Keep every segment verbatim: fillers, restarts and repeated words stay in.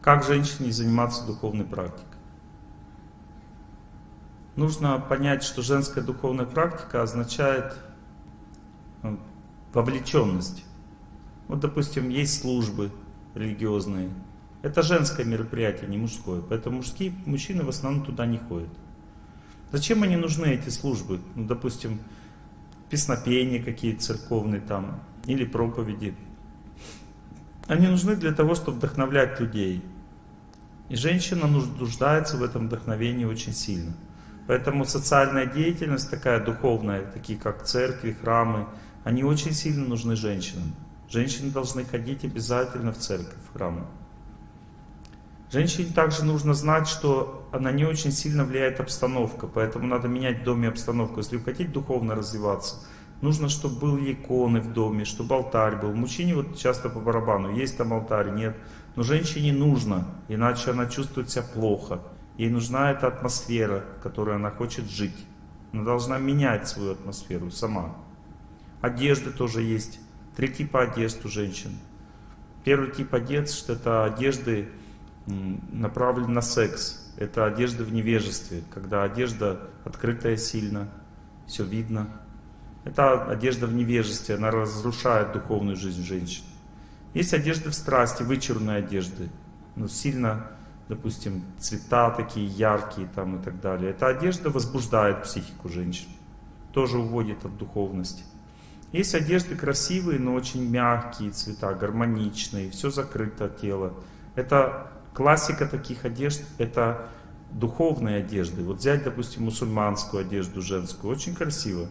Как женщине заниматься духовной практикой? Нужно понять, что женская духовная практика означает вовлеченность. Вот, допустим, есть службы религиозные. Это женское мероприятие, не мужское. Поэтому мужские, мужчины в основном туда не ходят. Зачем они нужны, эти службы? Ну, допустим, песнопения какие-то церковные там, или проповеди. Они нужны для того, чтобы вдохновлять людей. И женщина нуждается в этом вдохновении очень сильно. Поэтому социальная деятельность такая духовная, такие как церкви, храмы, они очень сильно нужны женщинам. Женщины должны ходить обязательно в церковь, в храм. Женщине также нужно знать, что на нее очень сильно влияет обстановка, поэтому надо менять в доме обстановку. Если вы хотите духовно развиваться, нужно, чтобы были иконы в доме, чтобы алтарь был. Мужчине вот часто по барабану, есть там алтарь, нет. Но женщине нужно, иначе она чувствует себя плохо. Ей нужна эта атмосфера, в которой она хочет жить. Она должна менять свою атмосферу сама. Одежды тоже есть. Три типа одежд у женщин. Первый тип одежд — это одежды, направленные на секс. Это одежда в невежестве, когда одежда открытая сильно, все видно. Это одежда в невежестве, она разрушает духовную жизнь женщин. Есть одежды в страсти, вычурные одежды, но сильно, допустим, цвета такие яркие там и так далее. Эта одежда возбуждает психику женщин, тоже уводит от духовности. Есть одежды красивые, но очень мягкие цвета, гармоничные, все закрыто тело. Это классика таких одежд, это духовные одежды. Вот взять, допустим, мусульманскую одежду женскую, очень красиво.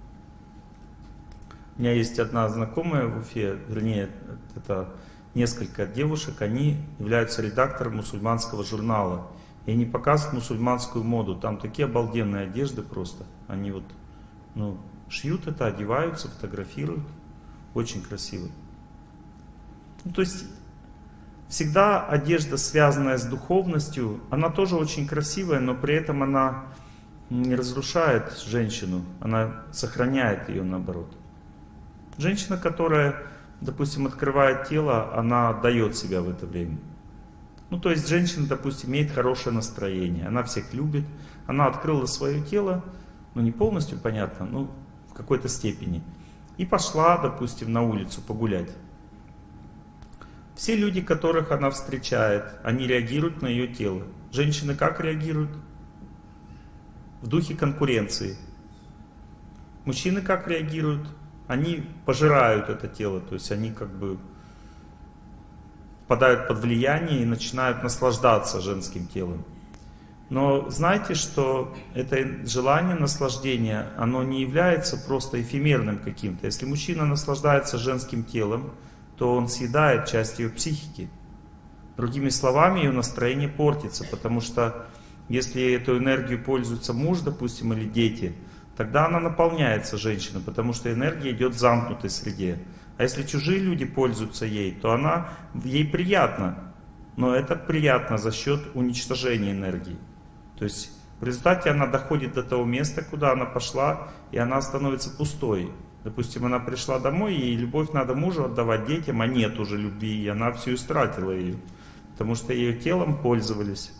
У меня есть одна знакомая в Уфе, вернее, это несколько девушек, они являются редактором мусульманского журнала. И они показывают мусульманскую моду. Там такие обалденные одежды просто. Они вот, ну, шьют это, одеваются, фотографируют. Очень красиво. Ну, то есть, всегда одежда, связанная с духовностью, она тоже очень красивая, но при этом она не разрушает женщину, она сохраняет ее наоборот. Женщина, которая, допустим, открывает тело, она дает себя в это время. Ну, то есть женщина, допустим, имеет хорошее настроение, она всех любит, она открыла свое тело, ну не полностью, понятно, но в какой-то степени, и пошла, допустим, на улицу погулять. Все люди, которых она встречает, они реагируют на ее тело. Женщины как реагируют? В духе конкуренции. Мужчины как реагируют? Они пожирают это тело, то есть они как бы впадают под влияние и начинают наслаждаться женским телом. Но знайте, что это желание наслаждения, оно не является просто эфемерным каким-то. Если мужчина наслаждается женским телом, то он съедает часть ее психики. Другими словами, ее настроение портится, потому что если эту энергию пользуется муж, допустим, или дети, тогда она наполняется женщиной, потому что энергия идет в замкнутой среде. А если чужие люди пользуются ей, то она, ей приятно, но это приятно за счет уничтожения энергии. То есть в результате она доходит до того места, куда она пошла, и она становится пустой. Допустим, она пришла домой, и любовь надо мужу отдавать детям, а нет уже любви, и она всю истратила ее, потому что ее телом пользовались.